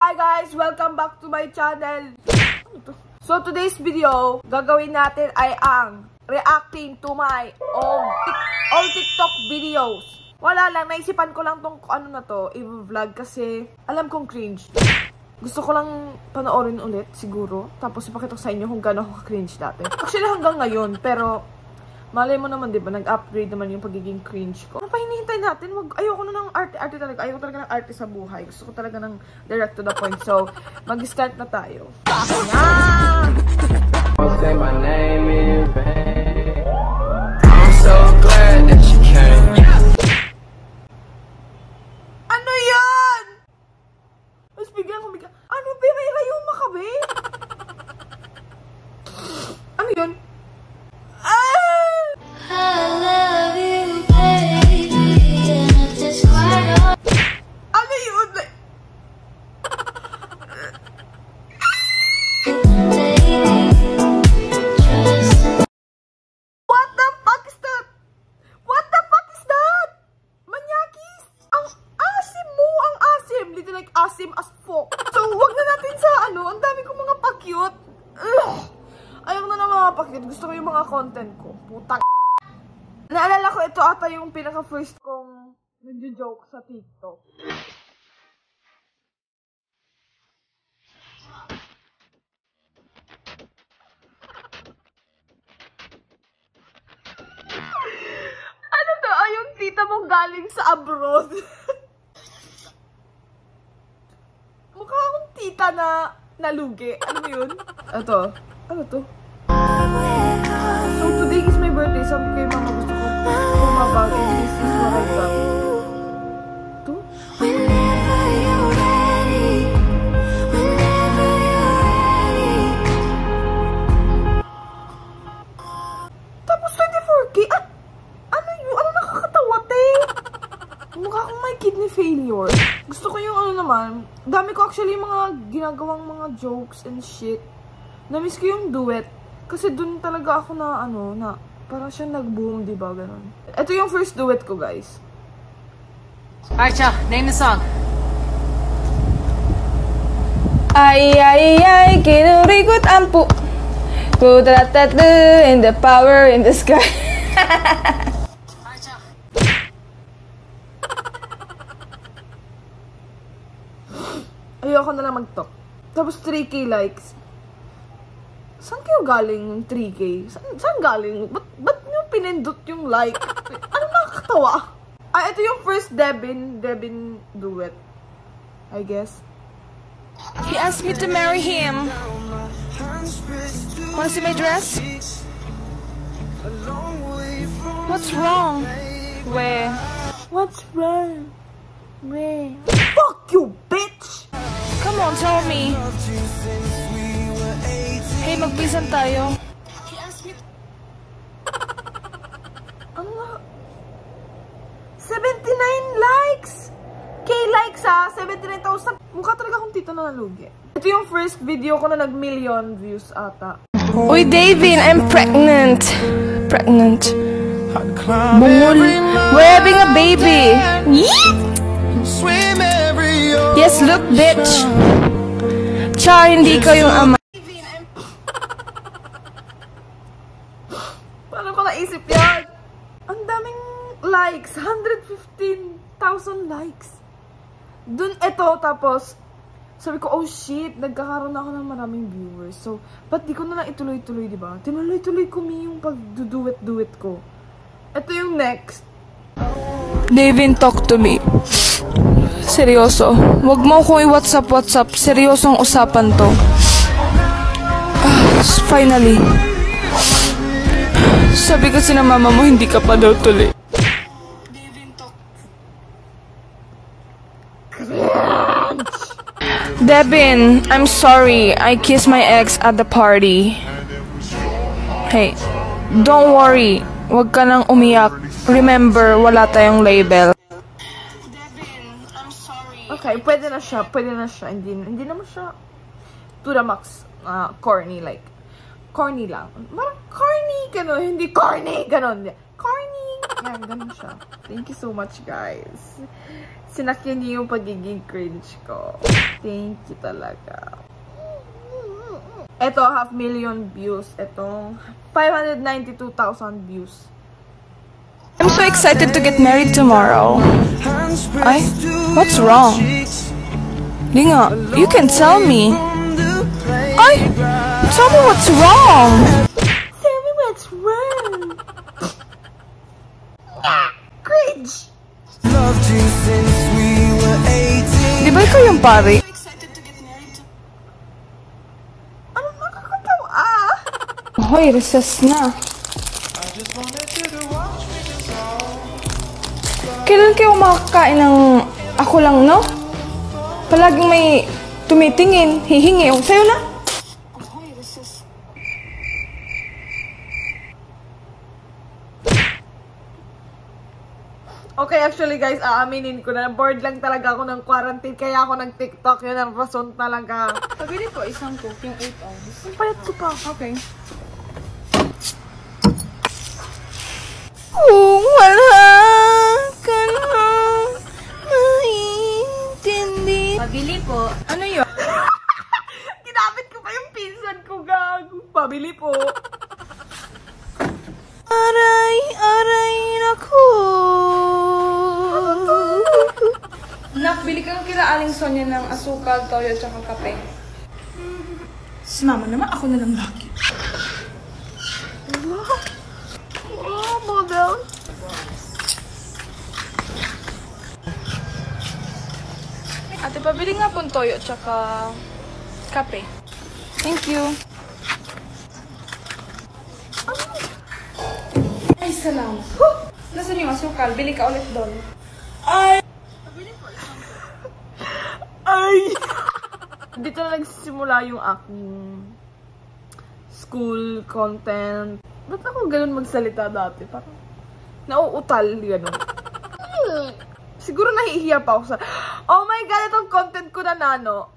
Hi guys! Welcome back to my channel! So today's video, gagawin natin ay ang reacting to my old TikTok videos. Wala lang, naisipan ko lang tong ano na to, i-vlog kasi alam kong cringe. Gusto ko lang panoorin ulit siguro, tapos ipakita ko sa inyo kung gano'n ako cringe dati. Actually hanggang ngayon, pero malay mo naman, di ba? Nag-upgrade naman yung pagiging cringe ko. Ano pa hinihintay natin? Ayoko na ng arte talaga. Ayoko talaga ng arte sa buhay. Gusto ko talaga ng direct to the point. So, mag-start na tayo. Say my name in vain. I'm so glad that you came. Ano yan? Mas bigyan ko bigyan. Ano, be? May rayuma ka, be? Ano yun? Asim as fuck. So, wag na natin sa ano. Ang dami kong mga pa-cute. Ayaw na ng mga pa-cute. Gusto ko yung mga content ko. Putang. Naalala ko, ito ata yung pinaka-first kong nagjo-joke sa TikTok. Ano to? Ay, yung tita mong galing sa abroad. Mukha akong tita na nalugi. Ano mo yun? Ito. Ano to? So, today is my birthday. Sabi kay mama, gusto ko bumabag. And this is what I got. Ito? Tapos 24K? Ano yun? Ano nakakatawa, te? Mukha akong may kidney failure. Gusto ko yung ano naman, dami ko actually mga ginagawang mga jokes and shit. Namiss ko yung duet. Kasi dun talaga ako na ano, na parang siya nag-boom, diba? Ganon. Ito yung first duet ko, guys. Archa, name the song. Ay, ay, ay, kinurikot ang and the power in the sky. Ayoko na lang mag-talk. Tapos 3K likes. Saan kayo galing yung 3K? Saan galing? Ba't nyo pinindot yung like? Ano nakakatawa? Ito yung first Devin duet. I guess. He asked me to marry him. Wanna see my dress? What's wrong? Where? What's wrong? Where? Fuck you, bitch! Come on, tell me. Hey, magpisan tayo. Ano nga? 79 likes! K likes ha! 79,000. Mukha talaga akong tito na nalugi. Ito yung first video ko na nag-million views ata. Uy, Davin, I'm pregnant. Pregnant. Bungol. We're having a baby. Yes, look, bitch. Char, hindi ko yung ama. Paano ko naisip yan? Ang daming likes. 115,000 likes. Dun, eto, tapos, sabi ko, oh shit, nagkakaroon ako ng maraming viewers. So, ba't di ko na lang ituloy-tuloy, diba? Tinuloy-tuloy ko yung pag-duet-duet ko. Ito yung next. Davin, talk to me. Seryoso. Huwag mo akong i-WhatsApp. Seryosong usapan to. Finally. Sabi kasi na mama mo, hindi ka pa daw tuloy. Devin, I'm sorry. I kissed my ex at the party. Hey, don't worry. Huwag ka nang umiyak. Remember, wala tayong label. Okay, pwede na siya. Hindi naman siya to the max corny, like, corny lang. Parang corny, gano'n. Hindi corny, gano'n. Corny. Yan, ganun siya. Thank you so much, guys. Sinakyan niyo yung pagiging cringe ko. Thank you talaga. Ito, 500,000 views. Ito, 592,000 views. I'm so excited to get married tomorrow. Ay, what's wrong? Linga, you can tell me. Ay, tell me what's wrong. Tell me what's wrong. Cringe. Di ba ikaw yung pare? Ano nakakatawa? Ah! Hoy, recess na. Kailan kayo makakain ng ako lang, no? Palaging may tumitingin, hihingi. O, sa'yo na. Okay, actually guys, aaminin ko na. Bored lang talaga ako ng quarantine. Kaya ako nag-TikTok. Yun ang rason talaga. Pabili ko isang coke, yung 8 ounces. Ang palit ko pa. Okay. Kung wala ka na maintindi. Pabili po. Ano yun? Ginamit ko pa yung pinsan ko, gago. Pabili po. Aray, aray, naku. Nak, bili ka ng kila Aling Sonia ng asukal, toyo, tsaka kape. Si mama naman, ako na lang lagi. Oh, model. Ate, pabili nga pong toyo, tsaka kape. Thank you. Ay, salamat. Nasaan yung asukal? Bili ka ulit doon. Ay! Dito na nagsimula yung aking school content. Ba't ako ganun magsalita dati? Parang nauutal, gano'n. Siguro nahihiya pa ako sa... Oh my God, itong content ko na nano.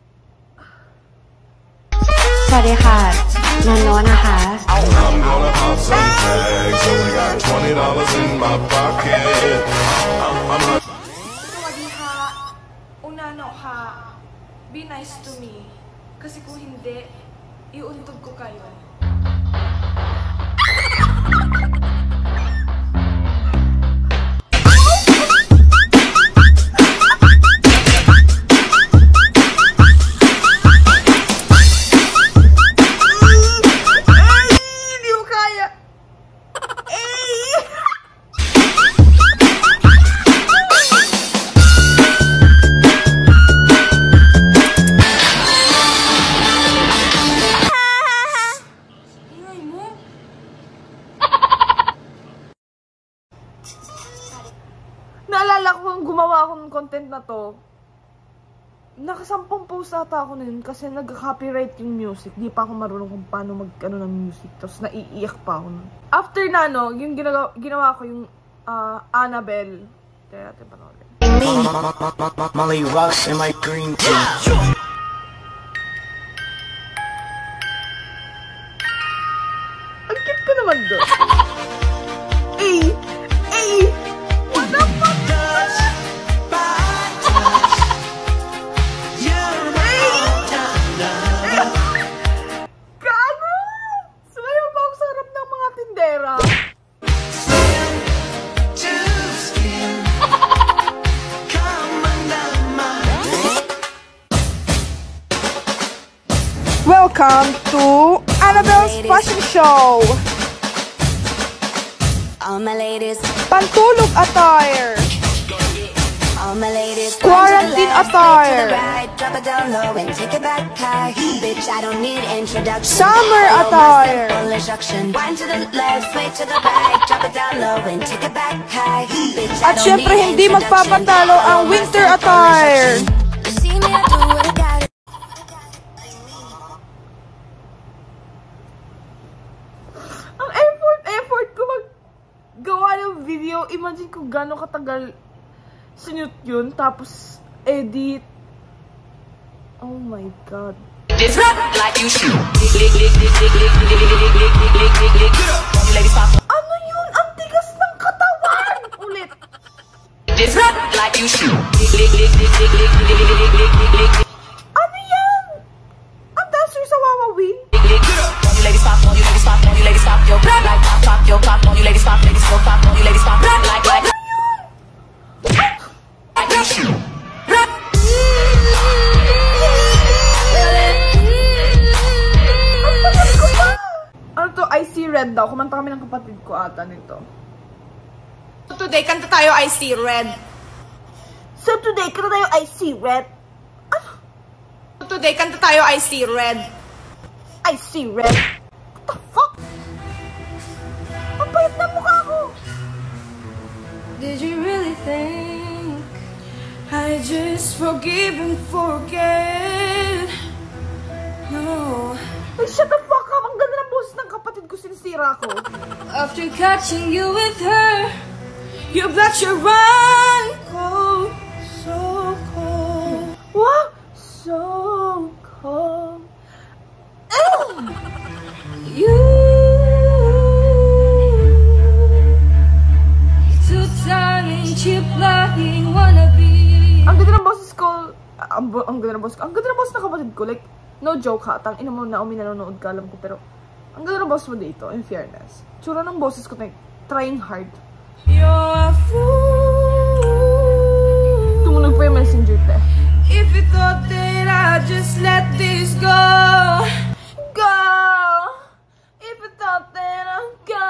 สวัสดีค่ะนันโนนะคะ I'm gonna pop some tags. Only got $20 in my pocket. I'm not. Sawadiha, unano ha, be nice to me. Kasi kung hindi, iuntog ko kayo. Hindi ko kaya. Ingay mo? Naalala ko kung gumawa ako ng content na to. Nakasampung post ata ako na yun kasi nag-copyright yung music. Di pa ako marunong kung paano mag-ano ng music. Tapos naiiyak pa ako nun. After na, no, yung ginawa ko yung Annabelle. Kaya natin panoorin. Molly rocks in my green tea. Ang cute ko naman doon. What the fuck? Gago! Sumayaw pa ako sa harap ng mga tindera. Welcome to Annabelle's Fashion Show! All my ladies, Pantulog attire! all my ladies. Quarantine attire! Right, drop it down low and take it back high. Bitch, I don't need introduction. Summer Follow my attire. simple instruction. Wind to the left, way to the right, drop it down low and take it back high. Bitch, I At don't syempre need hindi introduction. magpapatalo ang Follow my winter simple attire! instruction. You see me, I do what I gotta. Ang effort ko maggawa ng video. Imagine kung gano'ng katagal sinute yun. Tapos, edit. Oh my God. This like you shoot. Ano yun? Ang tigas ng katawan! like you should. Ano yan? Ang dancer sa Wawawin? You ladies pop, you ladies pop, you ladies pop your pop like pop your pop, you ladies pop, ladies go pop, you ladies pop like you should. Ano to? I See Red daw. Kumanta kami ng kapatid ko ata nito. So today, kanta tayo I See Red. So today, kanta tayo I See Red. Ano? So today, kanta tayo I See Red. I See Red. What the fuck? Ang payat na mukha ko. Did you really think I just forgive and forget? No. Ay, shut the fuck up. Ang ganda ng boses ng kapatid ko, sinisira ko. After catching you with her, you bet your run cold, so cold. What? So cold. You two-tongue-in-cheek lying wannabe. Ang ganda ng boses ko. Ang ganda ng boses ko. Ang ganda ng boses ng kapatid ko. Like, no joke ha. Tang ina mo na nanonood ka, alam ko. Pero, ang ganda ng boses mo dito, in fairness. Tsura ng boses ko, like, trying hard. You're a fool. Tumunog pa yung messenger, te. If you thought that I'd just let this go. Go! If you thought that I'd go.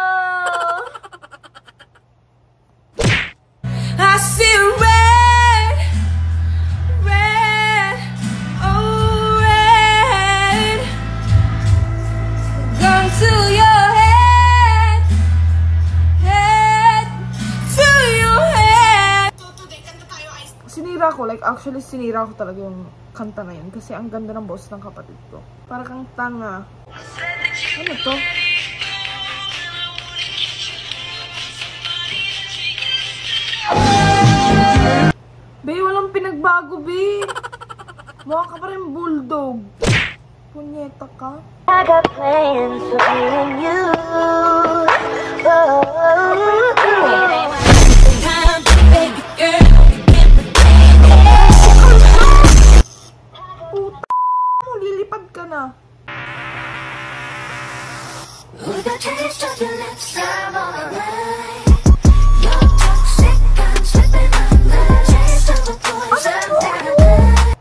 I see red, red, oh red. Gun to your head, head to your head. Sinira ko, like, actually, sinira ko talaga yung kanta na yun. Kasi ang ganda ng boses ng kapatid ko. Para kang tanga. Ano to? Be, walang pinagbago, be. Mukha ka pa rin bulldog. Punyeta ka. I got plans for me and you. Puta mo, lilipad ka na. With the taste of your lips, I'm on a ride. You're toxic, I'm slipping my mind. Taste of the poison paradise.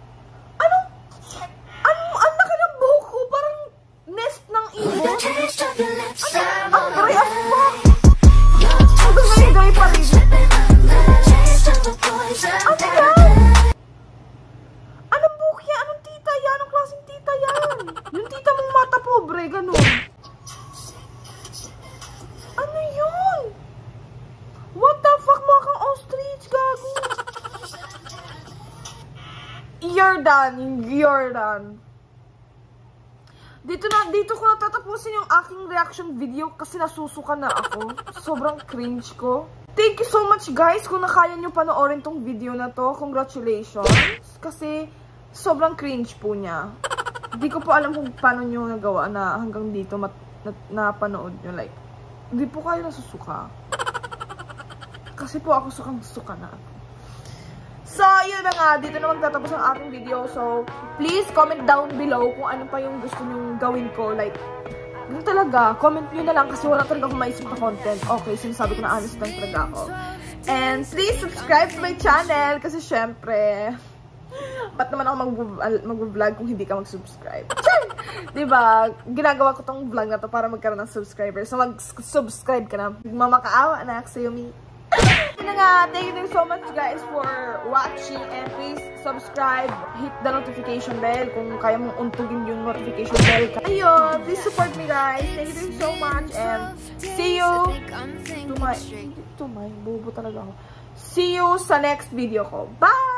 Ang laki ng buhok ko, parang nest ng With ibon. the taste of your lips, I'm Ang on a dry as ride. fuck. You're Hanggang ngayon, dry pa rin. slipping my mind. Taste of the poison Ano paradise. yan? Anong buhok yan? Anong tita yan? Anong klaseng tita yan? Yung tita mong mata pobre, ganun. Ano yun? What the fuck? Mukha kang ostrich, gago. You're done. You're done. Dito ko natatapusin yung aking reaction video kasi nasusuka na ako. Sobrang cringe ko. Thank you so much, guys, kung nakaya nyo panoorin tong video na to. Congratulations. Kasi sobrang cringe po niya. Hindi ko po alam kung paano nyo nagawa na hanggang dito napanood nyo. Like, hindi po kayo nasusuka. Kasi po ako sukang-suka na ako. So, yun na nga. Dito na magtatapos ang ating video. So, please comment down below kung ano pa yung gusto nyong gawin ko. Like, yun talaga. Comment nyo na lang kasi wala talaga akong maisip na content. Okay, sinasabi ko na honest lang talaga ako. And please subscribe to my channel kasi syempre, ba't naman ako mag-vlog kung hindi ka mag-subscribe? Diba? Ginagawa ko tong vlog na to para magkaroon ng subscribers. So, mag-subscribe ka na. Mamakaawa na, Xiaomi. Yun na nga, thank you so much guys for watching and please subscribe, hit the notification bell kung kaya mong untugin yung notification bell. Ayun, please support me guys. Thank you so much and see you to my bobo talaga ako. See you sa next video ko. Bye!